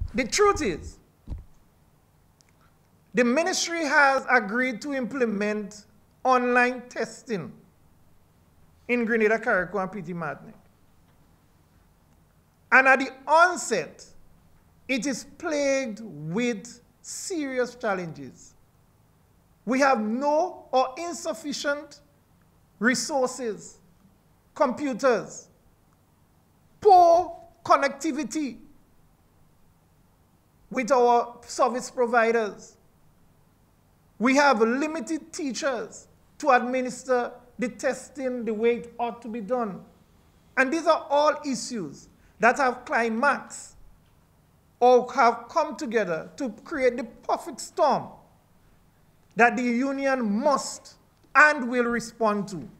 The truth is, the ministry has agreed to implement online testing in Grenada, Carriacou, and Petit Martinique. And at the onset, it is plagued with serious challenges. We have no or insufficient resources, computers, poor connectivity with our service providers. We have limited teachers to administer the testing the way it ought to be done. And these are all issues that have climaxed or have come together to create the perfect storm that the union must and will respond to.